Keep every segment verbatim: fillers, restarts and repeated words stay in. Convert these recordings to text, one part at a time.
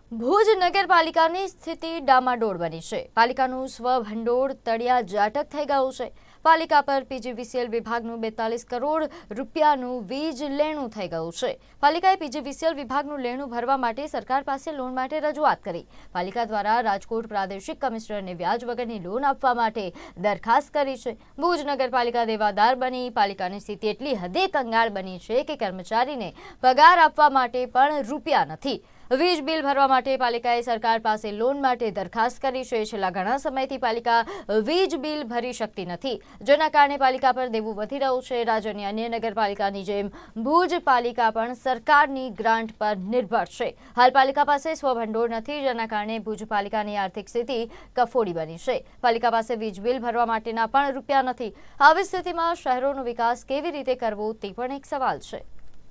ભુજ નગરપાલિકાની સ્થિતિ ડામાડોળ બની છે। પાલિકાનું સ્વભંડોળ તળિયા જાટક થઈ ગયું છે। પાલિકા પર પીજીવીસીએલ વિભાગનું બેતાલીસ કરોડ રૂપિયાનું વીજ લેણું થઈ ગયું છે। પાલિકાએ પીજીવીસીએલ વિભાગનું લેણું ભરવા માટે સરકાર પાસે લોન માટે રજૂઆત કરી। પાલિકા દ્વારા રાજકોટ પ્રાદેશિક કમિશનરને વ્યાજ વગરની લોન આપવા માટે દરખાસ્ત કરી છે। ભુજ નગરપાલિકા દેવાદાર બની પાલિકાની સ્થિતિ એટલી હદે કંગાળ બની છે કે કર્મચારીને પગાર આપવા માટે પણ રૂપિયા નથી। વીજ બિલ ભરવા માટે પાલિકાએ સરકાર પાસે લોન માટે દરખાસ્ત કરી છે। છેલ્લા ઘણા સમયથી પાલિકા વીજ બિલ ભરી શકતી નથી, જેના કારણે પાલિકા પર દેવું વધી રહ્યું છે। રાજ્યની અન્ય નગરપાલિકાની જેમ ભુજ પાલિકા પણ સરકારની ગ્રાન્ટ પર નિર્ભર છે। હાલ પાલિકા પાસે સ્વભંડોળ નથી, જેના કારણે ભુજ પાલિકાની આર્થિક સ્થિતિ કફોડી બની છે। પાલિકા પાસે વીજ બિલ ભરવા માટેના પણ રૂપિયા નથી। આવી સ્થિતિમાં શહેરોનો વિકાસ કેવી રીતે કરવો તે પણ એક સવાલ છે।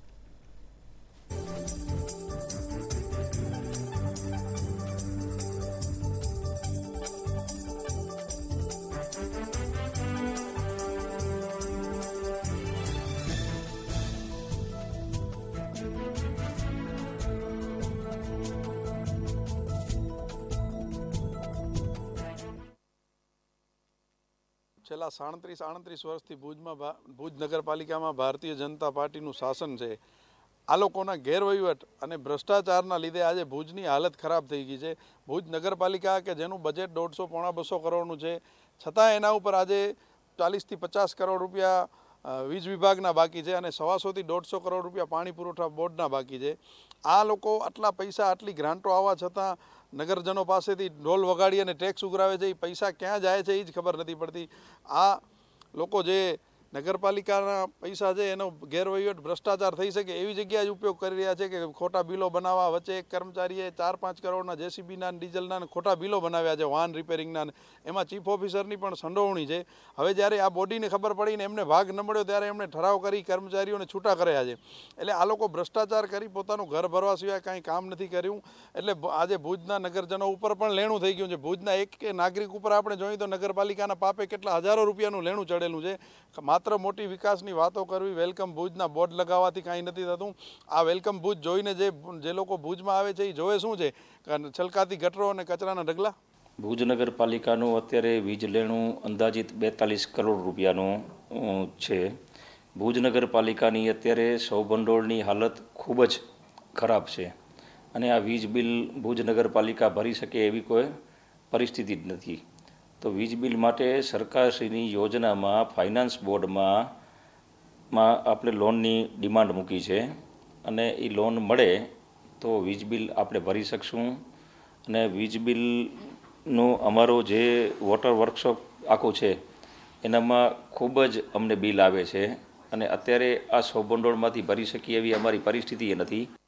છેલ્લા સાડત્રીસ આડત્રીસ વર્ષથી ભુજમાં ભુજ નગરપાલિકામાં ભારતીય જનતા પાર્ટીનું શાસન છે। આ લોકોના ગેરવહીવટ અને ભ્રષ્ટાચારના લીધે આજે ભુજની હાલત ખરાબ થઈ ગઈ છે। ભુજ નગરપાલિકા કે જેનું બજેટ દોઢસો પોણા બસો કરોડનું છે, છતાં એના ઉપર આજે ચાલીસથી પચાસ કરોડ રૂપિયા વીજ વિભાગના બાકી છે અને સવાસોથી દોઢસો કરોડ રૂપિયા પાણી પુરવઠા બોર્ડના બાકી છે। આ લોકો આટલા પૈસા આટલી ગ્રાન્ટો આવવા છતાં નગરજનો પાસેથી ઢોલ વગાડી અને ટેક્સ ઉઘરાવે છે। એ પૈસા ક્યાં જાય છે એ જ ખબર નથી પડતી। આ લોકો જે નગરપાલિકાના પૈસા છે એનો ગેરવહીવટ ભ્રષ્ટાચાર થઈ શકે એવી જગ્યાએ જ ઉપયોગ કરી રહ્યા છે કે ખોટા બિલો બનાવવા। વચ્ચે એક કર્મચારીએ ચાર પાંચ કરોડના જેસીબીના ડીઝલના ખોટા બિલો બનાવ્યા છે વાહન રિપેરિંગના, એમાં ચીફ ઓફિસરની પણ સંડોવણી છે। હવે જ્યારે આ બોડીને ખબર પડીને એમને ભાગ ન મળ્યો ત્યારે એમણે ઠરાવ કરી કર્મચારીઓને છૂટા કર્યા છે। એટલે આ લોકો ભ્રષ્ટાચાર કરી પોતાનું ઘર ભરવા સિવાય કાંઈ કામ નથી કર્યું। એટલે આજે ભુજના નગરજનો ઉપર પણ લેણું થઈ ગયું છે। ભુજના એક નાગરિક ઉપર આપણે જોઈએ તો નગરપાલિકાના પાપે કેટલા હજારો રૂપિયાનું લેણું ચડેલું છે। માત્ર મોટી વિકાસની વાતો કરવી, વેલકમ ભુજના બોર્ડ લગાવવાથી કાંઈ નથી થતું। આ વેલકમ ભુજ જોઈને જે જે લોકો ભુજમાં આવે છે એ જોવે શું છે? છલકાતી ગટરો અને કચરાના ઢગલા। ભુજ નગરપાલિકાનું અત્યારે વીજ લેણું અંદાજિત બેતાલીસ કરોડ રૂપિયાનું છે। ભુજ નગરપાલિકાની અત્યારે સ્વભંડોળની હાલત ખૂબ જ ખરાબ છે અને આ વીજ બિલ ભુજ નગરપાલિકા ભરી શકે એવી કોઈ પરિસ્થિતિ જ નથી। તો વીજ બિલ માટે સરકારશ્રીની યોજનામાં ફાઇનાન્સ બોર્ડમાં માં આપણે લોનની ડિમાન્ડ મૂકી છે અને એ લોન મળે તો વીજ બિલ આપણે ભરી શકશું। અને વીજ બિલનું અમારો જે વોટર વર્કશોપ આખું છે એનામાં ખૂબ જ અમને બિલ આવે છે અને અત્યારે આ સ્વભંડોળમાંથી ભરી શકીએ એવી અમારી પરિસ્થિતિ નથી।